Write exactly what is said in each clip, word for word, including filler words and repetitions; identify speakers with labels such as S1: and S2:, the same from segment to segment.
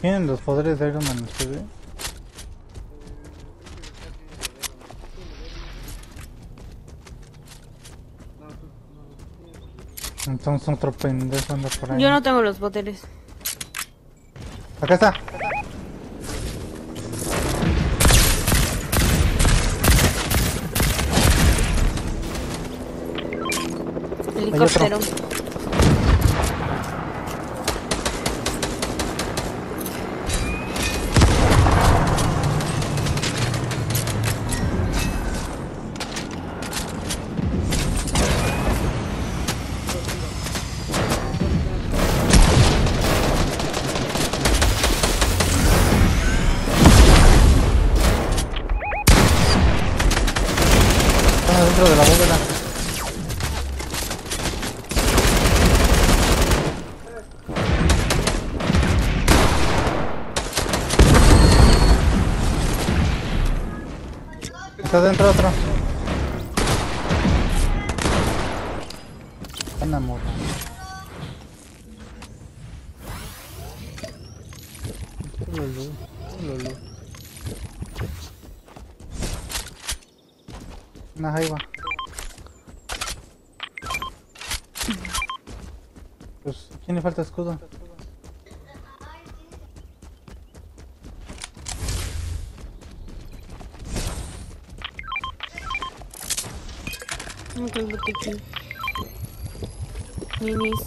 S1: ¿Tienen los poderes de Iron Man ustedes? Entonces otro pendejo anda por ahí.
S2: Yo no tengo los poderes.
S1: Acá está.
S2: Helicóptero.
S1: Están dentro de la bóveda. Está dentro otro. Está enamorado. Lolo, lolo. Una jaiba. Pues, ¿a quién le falta escudo?
S2: No tengo botiquín. Minis.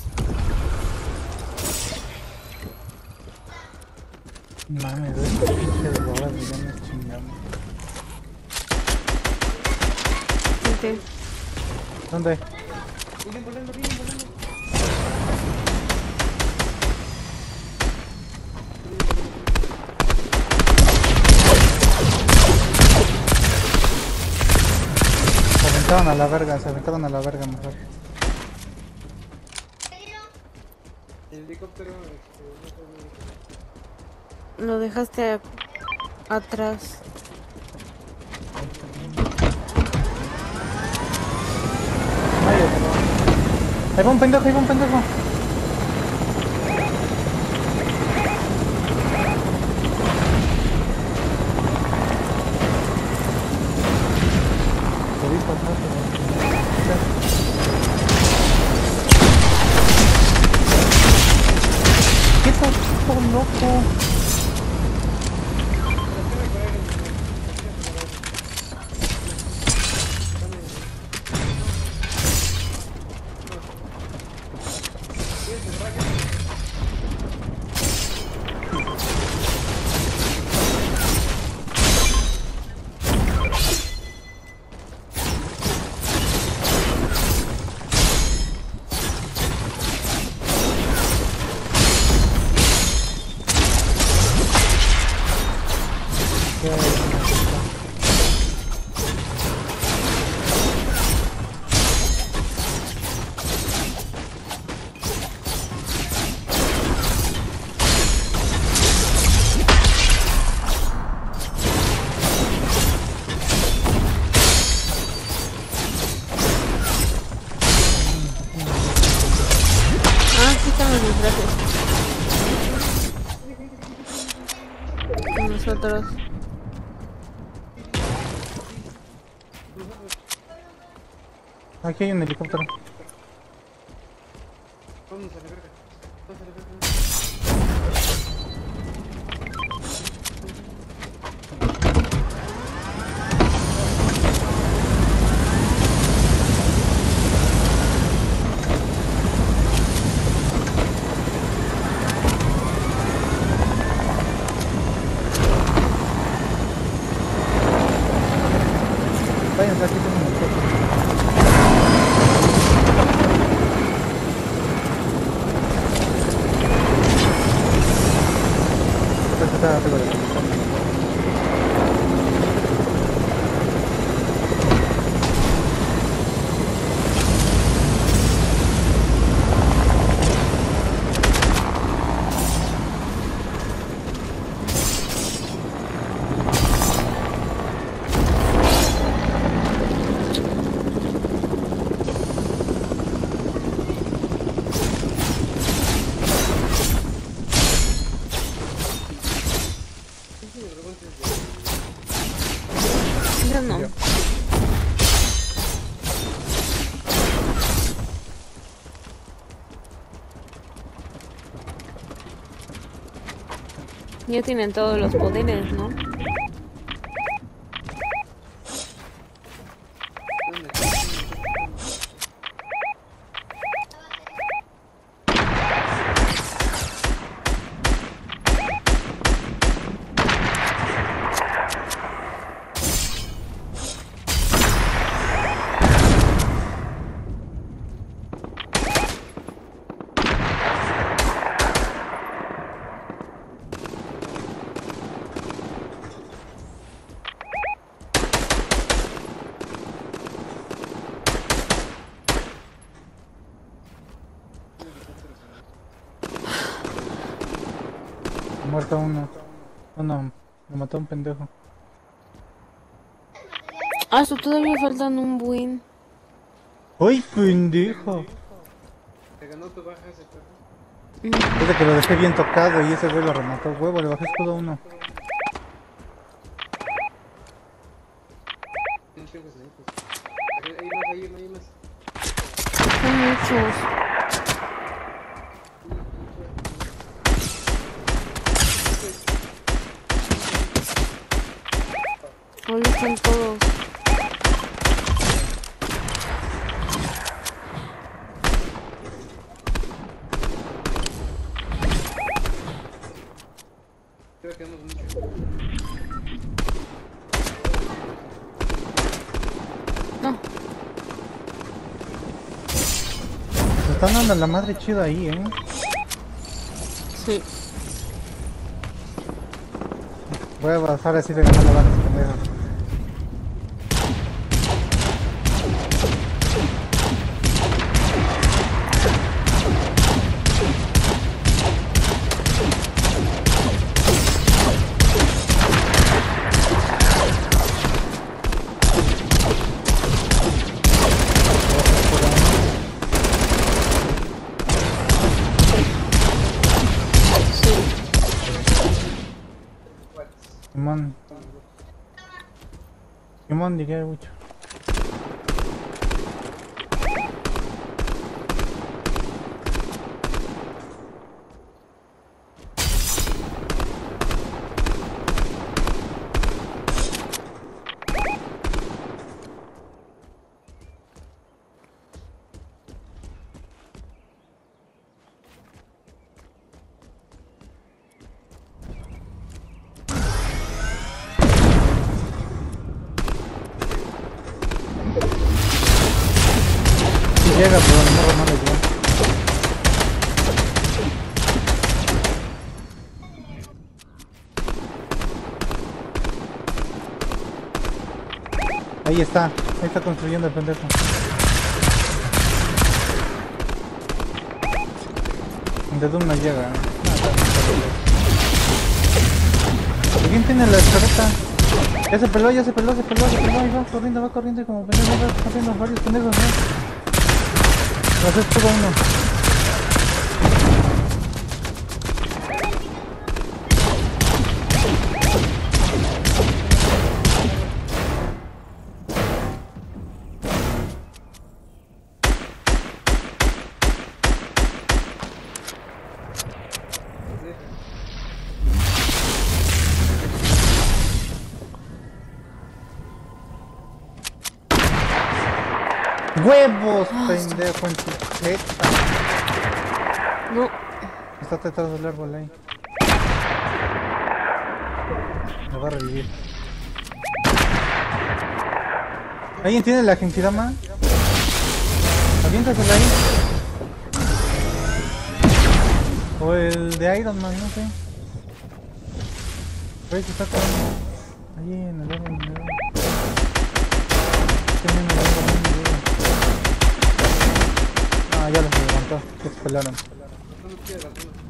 S1: Mames, de este pinche de bolas y ya nos chingamos.
S2: Gente.
S1: ¿Dónde?
S3: Vienen volando, vienen volando.
S1: Se aventaron a la verga, se aventaron a la verga mejor.
S3: El helicóptero, este, no sé dónde.
S2: Lo dejaste a- atrás.
S1: Ay, otro. Ahí va un pendejo, ahí va un pendejo. Te vi pasar, pero... ¿Qué estás todo loco?
S2: Ah, sí están los disfraces. Nosotros.
S1: Aquí hay un helicóptero.
S3: Vamos a la verga. Vamos a la verga.
S1: Váyanse, aquí tengo un helicóptero. Pues está arriba del helicóptero.
S2: Ya tienen todos los poderes, ¿no?
S3: ¿Dónde?
S1: Muerto uno. Uno. Lo mató un pendejo.
S2: Ah, eso todavía faltan un buen.
S1: ¡Ay, pendejo!
S3: Te ganó tu baja ese perro.
S2: Mm.
S1: Es de que lo dejé bien tocado y ese güey lo remató. Huevo, le bajé escudo a uno.
S3: No tengo snipers. Ahí hay más, ahí hay más.
S2: Son muchos. Hoy están todos.
S3: Creo que quedamos mucho.
S2: No.
S1: Se están dando la madre chida ahí, eh.
S2: Sí.
S1: Voy a pasar así de ganar la bala a ese pendejo. Simón. Simón diría mucho. Llega, pero no no le llega. Ahí está, ahí está construyendo el pendejo. De Doom no llega. ¿Quién tiene la escopeta? Ya se peló, ya se peló, se peló, se peló, ahí va corriendo, va corriendo como pendejo, va corriendo varios pendejos, ¿no? No sé, todo uno. ¡Huevos, pendejo, en tu jeta!
S2: No.
S1: Está detrás del árbol ahí. Me va a revivir. ¿Alguien tiene la Genkidama? Aviéntasela ahí. O el de Iron Man, no sé. Pues está corriendo. Ahí en el árbol, en el árbol. Tienen el árbol, en el árbol. Ah, ya los levantó, que se pelaron.
S3: No me piedras, no.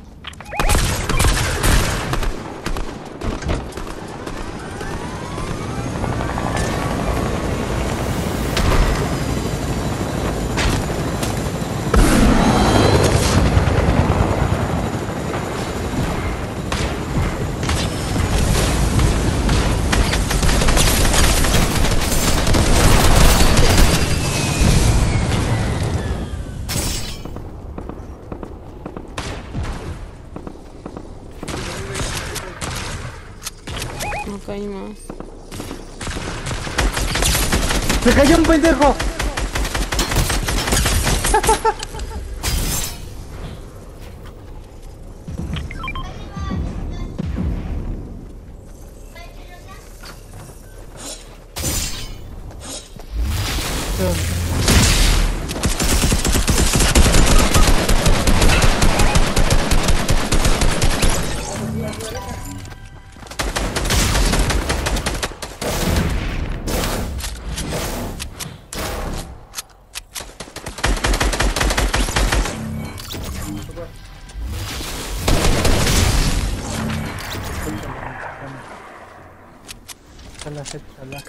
S2: que hay más.
S1: ¡Se cayó un pendejo! Chala, chala.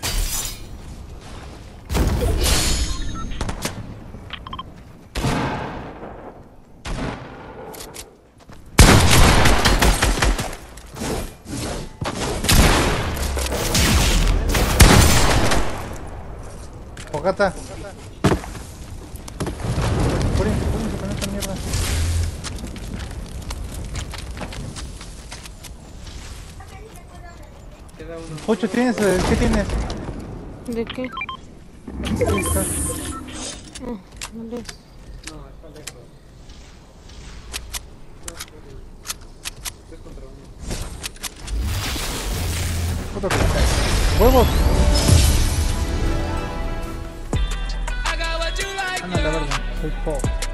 S1: Fogata. Cúrense, cúrense con esta mierda.
S3: Queda uno.
S1: Ocho, ¿tienes? eh, ¿Qué tienes?
S2: ¿De qué?
S1: Ahí está.
S2: Ah, ¿dónde es?
S3: No, está lejos. No, pero... Tres contra uno.
S1: Puto que cae. ¡Huevos! Ah, no, la verdad, soy pobre.